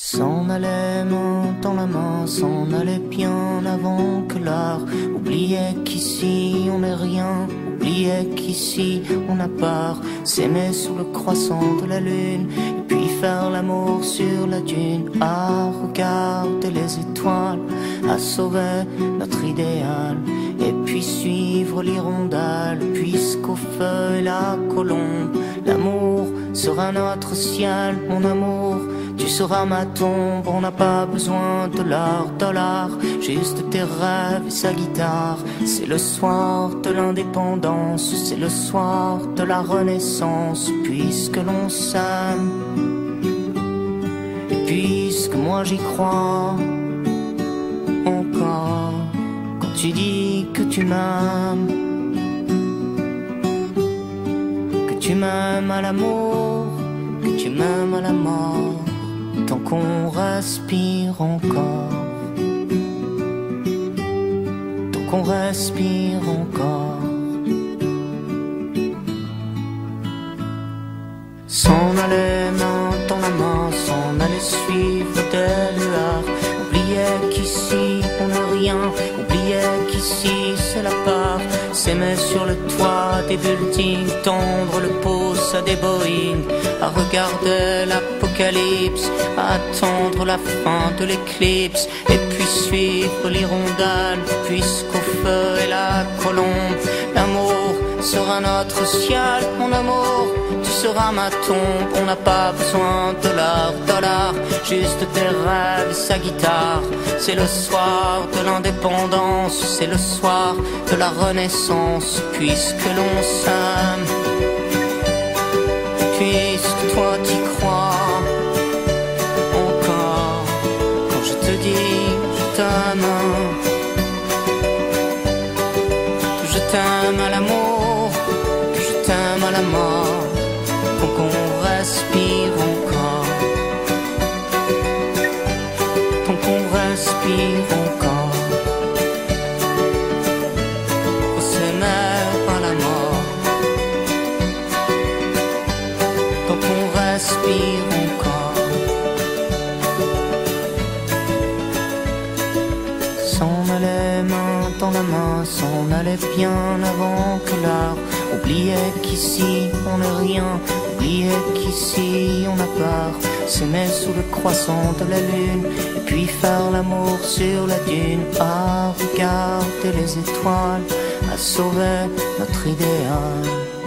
S'en allait main dans la main, s'en allait bien avant que l'art oubliait qu'ici on n'est rien, oubliait qu'ici on a part, s'aimer sous le croissant de la lune, et puis faire l'amour sur la dune, à regarder les étoiles, à sauver notre idéal, et puis suivre l'hirondelle, puisqu'au feu et la colombe, l'amour sera notre ciel, mon amour. Tu seras ma tombe, on n'a pas besoin de dollar, juste tes rêves et sa guitare. C'est le soir de l'indépendance, c'est le soir de la renaissance, puisque l'on s'aime. Et puisque moi j'y crois encore, quand tu dis que tu m'aimes à l'amour, que tu m'aimes à la mort. Tant qu'on respire encore, tant qu'on respire encore. S'en aller main dans la main, s'en aller suivre des lueurs. Oublier qu'ici on n'est rien, oublier qu'ici c'est la part. S'aimer sur le toit des buildings, tendre le pouce à des Boeing, à regarder l'apocalypse, à attendre la fin de l'éclipse, et puis suivre l'hirondelle, puisqu'au feu et la colombe, l'amour sera notre ciel, mon amour. Tu seras ma tombe, on n'a pas besoin de dollar, juste tes rêves et sa guitare. C'est le soir de l'indépendance, c'est le soir de la renaissance, puisque l'on s'aime, puisque toi t'y crois encore. Quand je te dis je t'aime, que je t'aime à l'amour, que je t'aime à la mort, tant qu'on respire encore, tant qu'on respire encore, on s'aimer à la mort, tant qu'on respire encore. S'en allait main dans la main, s'en allait bien avant que l'art oubliait qu'ici on n'est rien, oubliait qu'ici on a part, s'aimer sous le croissant de la lune, et puis faire l'amour sur la dune, à regarder les étoiles, à sauver notre idéal.